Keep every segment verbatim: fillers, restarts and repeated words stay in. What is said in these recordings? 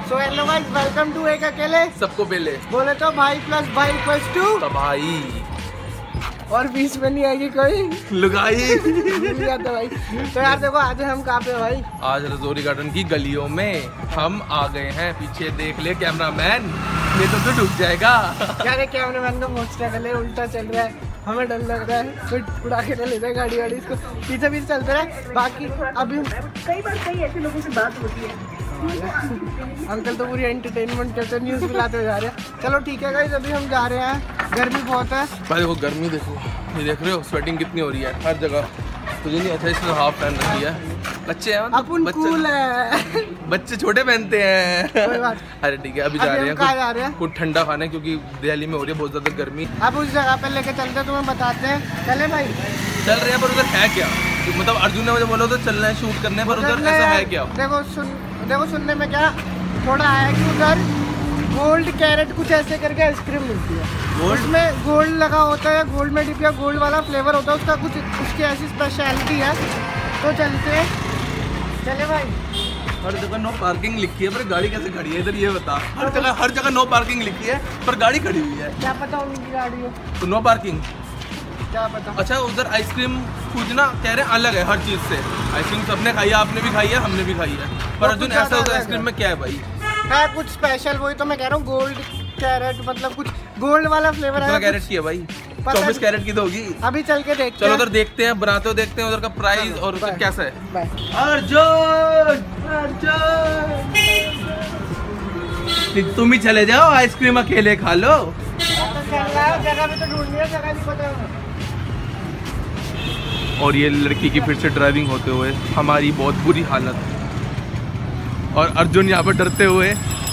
So hello guys, welcome to एक अकेले सबको पहले बोले तो भाई प्लस भाई इक्वल्स टू तो भाई, और बीच में नहीं आएगी कोई लुगाई। तो भाई तो यार देखो आज हम कहाँ पे भाई, आज रजौरी गार्डन की गलियों में हम आ गए हैं। पीछे देख ले कैमरामैन, ये तो तू डूब जाएगा। यार कैमरामैन का मोस्टर कर ले, उल्टा चल रहा है, हमें डर लग रहा है फिर उड़ा के ले रहा है गाड़ी वाड़ी, इसको पीछे पीछे चलते रहे। बाकी अभी कई बार कई ऐसे लोगों से बात होती है, अंकल तो पूरी एंटरटेनमेंट करते न्यूज़ मिलाते हुए जा रहे हैं। चलो ठीक है गाइस, अभी हम जा रहे हैं, गर्मी बहुत है भाई। देखो गर्मी, देखो ये देख रहे हो, स्वेटिंग कितनी हो रही है हर जगह। तुझे नहीं अच्छा, इसने हाफ पहन रखी है। बच्चे हैं अपन कूल है, बच्चे छोटे पहनते हैं। कोई बात। अरे ठीक है, अभी जा रहे हैं कहाँ जा रहे हैं? कुछ ठंडा खाने, क्योंकि दिल्ली में हो रही है बहुत ज्यादा गर्मी। अब उस जगह पे लेके चलते हैं, तुम्हें बताते हैं। चले भाई, चल रहे हैं, पर उधर है क्या? मतलब अर्जुन ने मुझे बोला तो चलना है शूट करने, पर उधर ऐसा है क्या? देखो सुन देखो सुनने में क्या थोड़ा है कि उधर गोल्ड कैरेट कुछ ऐसे करके आइसक्रीम मिलती है। गोल्ड में गोल्ड लगा होता है, गोल्ड में डिप या गोल्ड वाला फ्लेवर होता है उसका, कुछ उसकी ऐसी स्पेशलिटी है। तो चलते चले भाई। हर जगह नो पार्किंग लिखी है, पर गाड़ी कैसे खड़ी है इधर, ये बता। हर जगह हर जगह नो पार्किंग लिखी है, पर गाड़ी खड़ी हुई है। क्या पता उनकी गाड़ी हो तो नो पार्किंग, क्या पता। अच्छा उधर आइसक्रीम पूछना कह रहे हैं अलग है हर चीज से। आइसक्रीम सबने खाई है, आपने भी खाई है, हमने भी खाई है, पर अर्जुन ऐसा होता है आइसक्रीम में क्या है भाई? है कुछ स्पेशल, वही तो मैं कह रहा हूँ, गोल्ड कैरेट मतलब कुछ गोल्ड वाला फ्लेवर है। कैरेट की है भाई? चौबीस कैरेट की तो होगी। अभी चल के देखते चलो हैं। उधर देखते हैं, बनाते हो देखते हैं उधर का प्राइस और उधर कैसा है। बाय। अर्जुन अर्जुन तुम ही चले जाओ, आइसक्रीम अकेले खा लो। जगह भी तो ढूंढनी है, जगह नहीं पता है। और ये लड़की की फिर से ड्राइविंग होते हुए हमारी बहुत बुरी हालत, और अर्जुन यहाँ पर डरते हुए।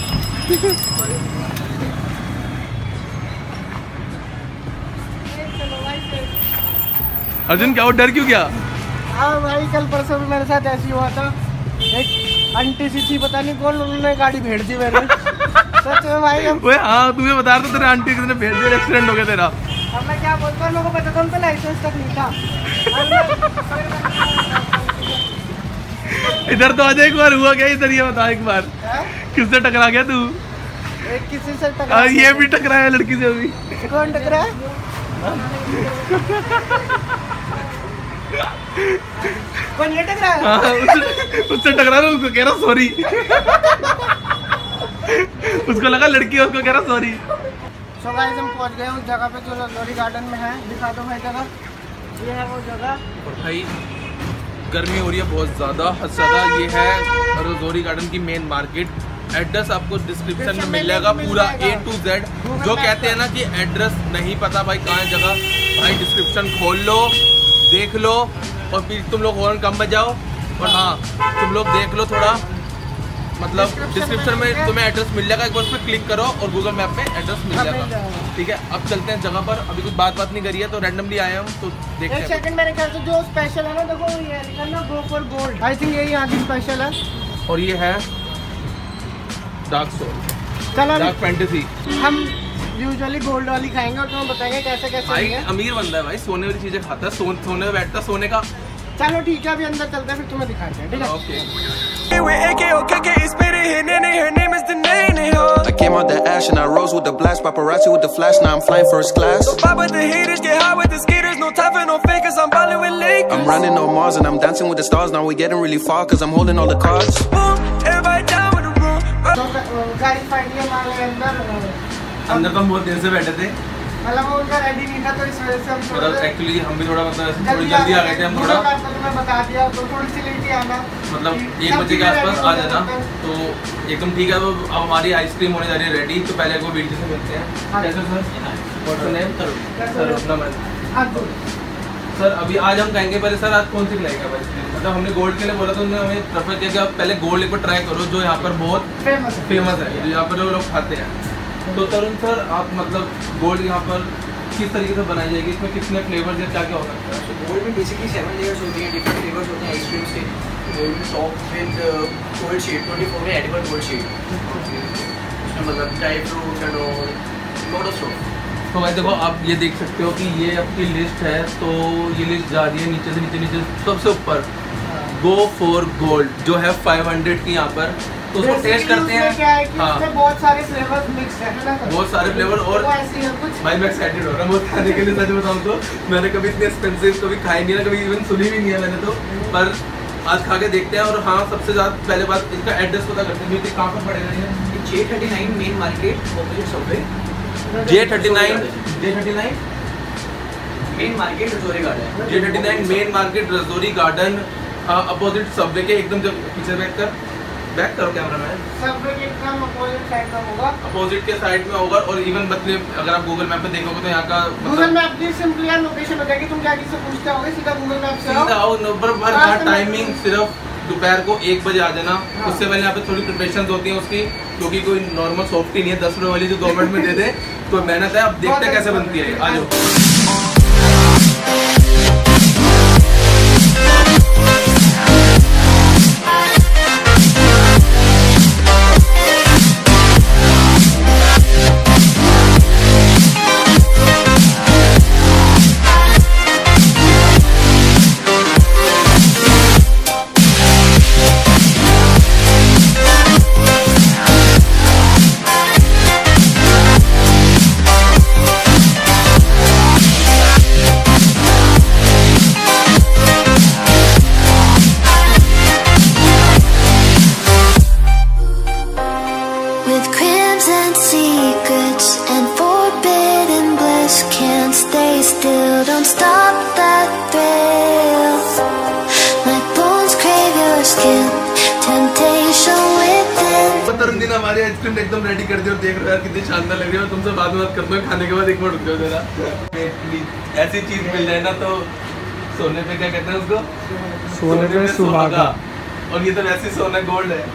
अर्जुन क्या वो डर क्यों गया? हाँ भाई, कल परसों भी मेरे साथ ऐसी हुआ था। एक आंटी सी थी, पता नहीं कौन, उन्होंने गाड़ी भेड़ दी मेरे। सच में भाई। हम ओए हाँ, तुम्हें बता रहा था तेरे आंटी कितने भेज दिया, एक्सीडेंट हो गया तेरा। अब मैं क्या बोलता हूँ, लोगों को पता था, उन पे लाइसेंस तक नहीं था। इधर तो आज एक बार हुआ क्या? इधर ये बता एक बार, किससे टकरा गया तू? एक किसी से टकरा, ये भी टकराया लड़की से अभी। कौन टकरा? कौन ये टकरा? उससे टकरा था, उसको कह रहा सॉरी। उसको लगा लड़की है, उसको कह रहा सॉरी। सो गाइस, हम पहुंच गए उस जगह पे जो रजौरी गार्डन में है। दिखा दो भाई जगह, ये है वो जगह। और भाई गर्मी हो रही है बहुत ज़्यादा, हद ज़्यादा। ये है रजौरी गार्डन की मेन मार्केट। एड्रेस आपको डिस्क्रिप्शन में मिल जाएगा पूरा ए टू जेड। जो कहते हैं ना कि एड्रेस नहीं पता भाई कहाँ है जगह, भाई डिस्क्रिप्शन खोल लो, देख लो, और फिर तुम लोग हॉर्न कम बजाओ। और हाँ, तुम लोग देख लो थोड़ा, मतलब डिस्क्रिप्शन में तुम्हें एड्रेस मिल जाएगा, एक बार उस पर क्लिक करो और गूगल मैप में एड्रेस मिल जाएगा। ठीक है, अब चलते हैं जगह पर। अभी कुछ बात बात नहीं करी है, तो रैंडमली आए हम, तो देखते हैं। एक सेकंड, मेरे ख्याल से जो स्पेशल है ना, देखो ये लिखा ना, go for gold. I think यही यहाँ की स्पेशल है। और ये है डार्क सोल, चलो डार्क फैंटेसी। हम यूजुअली गोल्ड वाली खाएंगे और तुम्हें बताएंगे कैसे कैसे भाई है। अमीर बंदा है भाई, सोने वाली चीजें खाता है, सो, सोने में बैठता, सोने का। चलो ठीक है, अभी अंदर चलते हैं, फिर तुम्हें दिखाते हैं। ठीक है, okay. I came out the ash and I rose with the blast, paparazzi with the flash, now I'm flying first class. So pop with the haters, get high with the skaters, no time for no fakers, I'm ballin' with Lakers. I'm running on Mars and I'm dancing with the stars, now we getting really far cause I'm holding all the cards. Boom, everybody down with the room. तो guys finally हम आ गए अंदर। अंदर तो हम बहुत देर से बैठे थे, मतलब वो उनका रेडी नहीं था, तो इस वजह से हम थोड़ा मतलब एक्चुअली हम भी थोड़ा मतलब थोड़ी जल्दी आ गए थे हम थोड़ा। मैं बता दिया, तो थोड़ी सी लेट ही आना, मतलब एक बजे के आसपास आ जाना, तो एकदम ठीक है। तो अब हमारी आइसक्रीम होने जा रही है रेडी, तो पहले को बीटी से मिलते हैं। कैसे सर? सर अपना मैं सर अभी आज हम कहेंगे पहले सर आज कौन सी खिलाएगा भाई? मतलब हमने गोल्ड के लिए बोला, तो उन्होंने हमें प्रेफर किया कि आप पहले गोल्ड एक बार ट्राई करो, जो यहाँ पर बहुत फेमस फेमस है, जो यहाँ पर जो लोग खाते हैं। तो तरुण सर आप मतलब गोल्ड यहाँ पर किस तरीके से बनाई जाएगी, इसमें कितने फ्लेवर्स या क्या क्या हो सकता है? तो गोल्ड में बेसिकली सेवन लेयर्स होती हैं, डिफरेंट फ्लेवर्स होते हैं आइसक्रीम्स के। गोल्ड में top with gold shade, twenty four में एडिबल गोल्ड शेड, उसमें मतलब dry fruit and all lot of stuff. तो भाई देखो आप ये देख सकते हो कि ये आपकी लिस्ट है, तो ये लिस्ट जा रही है नीचे से नीचे नीचे सबसे ऊपर गो फॉर गोल्ड जो है फाइव हंड्रेड की यहाँ पर तो उसको टेस्ट करते हैं। क्या है कि हाँ उसमें बहुत सारे फ्लेवर्स मिक्स है ना सर? बहुत सारे फ्लेवर और तो ऐसे ही है कुछ। भाई मैं एक्साइटेड हो रहा हूँ खाने के लिए। सच बताऊँ तो मैंने कभी इतने एक्सपेंसिव कभी खाई नहीं है, कभी इवन सुनी भी नहीं है मैंने तो, पर आज खा के देखते हैं। और हाँ सबसे ज़्यादा पहले बात इनका एड्रेस पता करते हैं, कहाँ पर पड़ेगा ये? J thirty nine main market opposite subway. J thirty nine J thirty nine main market Rajouri garden. J thirty nine main market Rajouri garden opposite subway के एकदम जब पीछे बैक कर बैक करो कैमरा मैन, सबवे के एकदम अपोजिट साइड में होगा। अपोजिट के साइड में होगा। और इवन मतलब अगर आप गूगल मैप पे देखोगे तो यहाँ का गूगल मैप की सिंपली यार लोकेशन हो जाएगी। तुम क्या किसी से पूछते होगे, सीधा गूगल मैप से सीधा आओ। आओ नंबर पर। हाँ टाइमिंग सिर्फ दोपहर को एक बजे आ जाना। उससे पहले यहाँ पे थोड़ी प्रिपरेशन होती है उसकी, क्योंकि कोई नॉर्मल सॉफ्टी नहीं है दस रुपए वाली जो गवर्नमेंट में दे दे, तो मेहनत है। अब देखते हैं कैसे बनती है। आ जाओ। तरुण हमारी आइसक्रीम एकदम रेडी कर दी और देख रहे हो यार कितनी शानदार लग रही है। तुमसे बाद में बात करता हूँ खाने के बाद। एक मिनट रुक जाओ जरा। ऐसी चीज मिल जाए ना तो सोने पे क्या कहते हैं उसको, सोने पे सुहागा। और ये तो वैसे सोना गोल्ड है।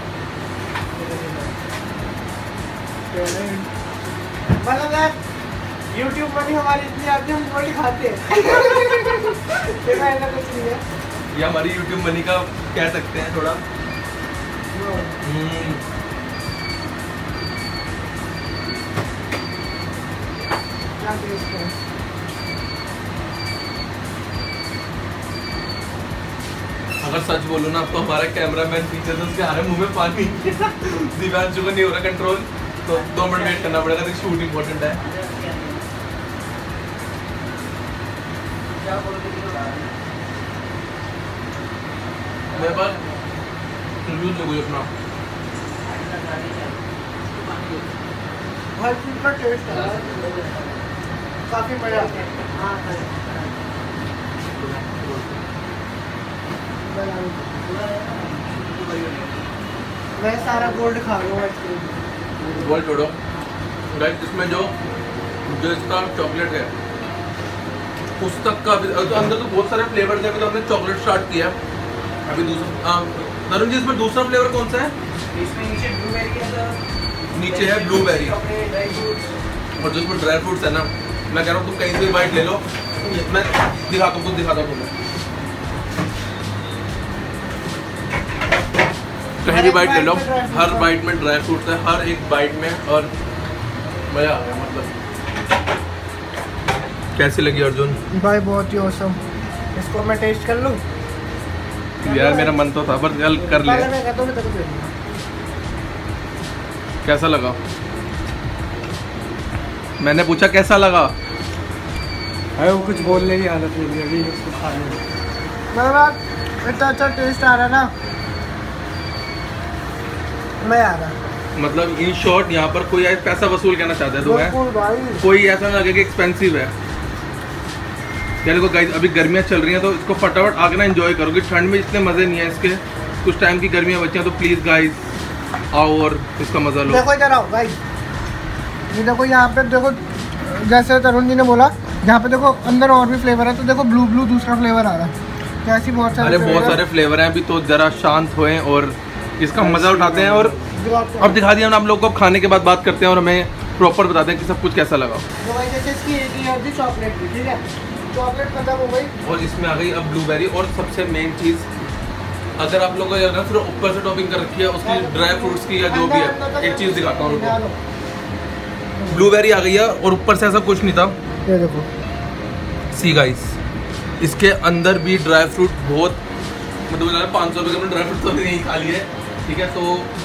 मतलब यार यूट्यूब मनी हमारी इतनी आती है, हम गोल्ड खाते हैं। ऐसा कुछ नहीं है, ये हमारी यूट्यूब मनी का कह सकते हैं थोड़ा। अगर सच बोलूं ना तो हमारा कैमरामैन पीछे से उसके आ रहे मुंह में पानी। दिव्यांशु को नहीं हो रहा कंट्रोल, तो दो मिनट वेट करना पड़ेगा। तो शूट इम्पोर्टेंट है। मेरे पास रिव्यू कोई अपना हर चीज का टेस्ट है, काफी मजा आता है। मैं सारा गोल्ड खा रहा हूँ आइसक्रीम। गोल्ड छोड़ो गाइस, इसमें जो जो इसका चॉकलेट है उस तक का भी, तो अंदर तो बहुत सारे फ्लेवर थे। अभी तो हमने चॉकलेट स्टार्ट किया। अभी दूसरा तरुण जी इसमें दूसरा फ्लेवर कौन सा है? इसमें नीचे ब्लूबेरी है सर, नीचे है ब्लूबेरी ड्राई फ्रूट्स, और जो इसमें ड्राई फ्रूट्स है ना, मैं कह रहा हूँ तुम कहीं से भी बाइट ले लो। मैं दिखाता हूँ, खुद दिखाता हूँ तुम्हें। कहीं भी बाइट ले लो, हर बाइट में ड्राई फ्रूट्स है, हर एक बाइट में। और मजा आ गया। मतलब कैसी लगी अर्जुन? भाई बहुत ही औसम। इसको मैं टेस्ट कर लूँ यार? मेरा मन तो था पर चल कर ले। कैसा लगा? मैंने पूछा कैसा लगा? अरे वो कुछ बोलने की हालत नहीं है अभी उसको खाने में। मतलब इतना अच्छा टेस्ट आ रहा है ना, मैं आ रहा। मतलब इन शॉर्ट यहाँ पर कोई पैसा वसूल करना चाहता है तो है, भाई कोई ऐसा ना लगे कि एक्सपेंसिव है। यार को गाइस अभी गर्मियाँ चल रही हैं तो इसको फटाफट आके ना एंजॉय करोगे। ठंड में इतने मज़े नहीं है इसके। कुछ टाइम की गर्मियाँ बची हैं तो प्लीज़ गाइस आओ और इसका मज़ा लो। देखो इधर आओ गाइस, ये देखो यहाँ पे देखो, जैसे तरुण जी ने बोला यहाँ पे देखो अंदर और भी फ्लेवर है। तो देखो ब्लू ब्लू दूसरा फ्लेवर आ रहा है। तो ऐसी बहुत सारे अरे बहुत सारे फ्लेवर हैं। अभी तो ज़रा शांत होएं और इसका मज़ा उठाते हैं। और अब दिखा दिया हम लोग को, अब खाने के बाद बात करते हैं और हमें प्रॉपर बताते हैं कि सब कुछ कैसा लगा। तो भाई जैसे इसकी एक ही होती चॉकलेट भी, ठीक है, चॉकलेट खत्म हो गई और इसमें आ गई अब ब्लूबेरी। और सबसे मेन चीज़, अगर आप लोगों को फिर ऊपर से टॉपिंग कर रखी है उसकी ड्राई फ्रूट्स की या जो भी है, एक चीज़ दिखाता हूँ उनको। ब्लूबेरी आ गई है और ऊपर से ऐसा कुछ नहीं था। ये देखो सी गाइस, इसके अंदर भी ड्राई फ्रूट बहुत, मतलब पाँच सौ रुपये का ड्राई फ्रूट तो नहीं खा लिए, ठीक है। तो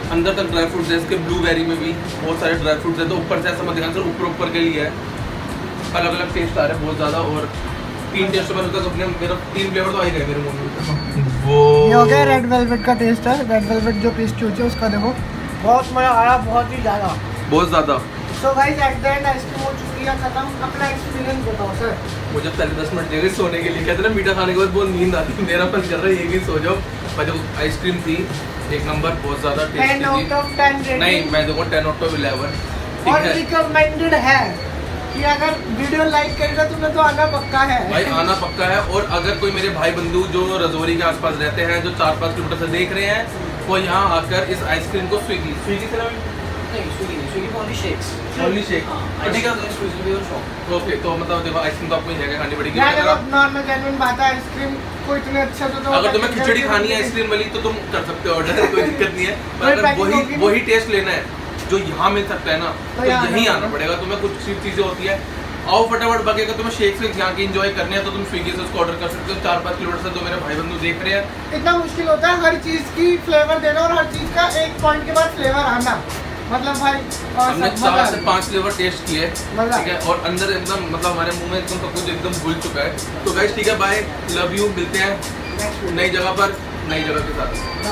अंदर तक ड्राई फ्रूट्स है, इसके ब्लूबेरी में भी बहुत सारे ड्राई फ्रूट्स है। तो ऊपर से ऐसा मत ध्यान से ऊपर ऊपर के लिए है, अलग अलग टेस्ट आ रहे हैं बहुत ज़्यादा। और तीन टेस्ट में तो अपने मेरा तीन फ्लेवर तो आ ही गए मेरे मुंह में। वो ये हो गया रेड वेलवेट का टेस्ट है। रेड वेलवेट जो पेस्ट्री होती है उसका देखो, बहुत मज़ा आया, बहुत ही ज़्यादा, बहुत ज़्यादा। So guys at the end ice cream हो चुकी है खत्म। अपना एक्सपीरियंस बताओ सर। मुझे पहले दस मिनट देंगे सोने के लिए, कहते ना मीठा खाने के बाद बहुत नींद आती है, मेरा मन कर रहा है ये भी सो जाओ। पर जो आइसक्रीम थी एक नंबर, बहुत ज़्यादा tasty ten out of ten थी। नहीं, मैं दूंगा टेन आउट ऑफ इलेवन। और रिकमेंडेड है कि अगर वीडियो लाइक करेगा तुम्हें तो आना पक्का है भाई, आना पक्का है। और अगर कोई मेरे भाई बंधु जो रजौरी के आसपास रहते हैं, जो चार पाँच किलोमीटर से देख रहे हैं, वो यहाँ आकर इस आइसक्रीम को स्विगी स्विगी से ना नहीं, स्विगी नहीं, Swiggy for only shakes. Only shake हाँ, ठीक है। Exclusively on shop. ओके, तो मतलब देखो आइसक्रीम तो आपको ही जगह खानी पड़ेगी। यार अगर देखो आप- नॉर्मल जेन्युइन बात है, आइसक्रीम को इतने अच्छे से तो अगर तुम्हें खिचड़ी खानी है आइसक्रीम वाली तो तुम कर सकते हो ऑर्डर, कोई दिक्कत नहीं है। पर अगर पैकिंग वही होगी नहीं। वही टेस्ट लेना है जो यहाँ मिल सकता है ना, तो तो यहाँ यहीं आना आना पड़ेगा तुम्हें। कुछ सी चीज़ें होती है, आओ फटाफट। बाकी अगर तुम्हें शेक से यहाँ की इंजॉय करनी है तो तुम स्विगी से उसको ऑर्डर कर सकते हो। चार पाँच किलोमीटर से जो मेरे भाई बंधु देख रहे हैं, इतना मुश्किल होता है हर चीज़ की फ्लेवर देना और हर चीज़ का एक पॉइंट के बाद फ्लेवर आना, मतलब भाई और हमने सब चार मजा से आ पांच फ्लेवर टेस्ट किए, मजा। ठीक है। और अंदर एकदम मतलब हमारे मुंह में एकदम सब कुछ एकदम घुल चुका है। तो गाइस ठीक है, बाय, लव यू, मिलते हैं गया। नई जगह पर नई जगह के साथ।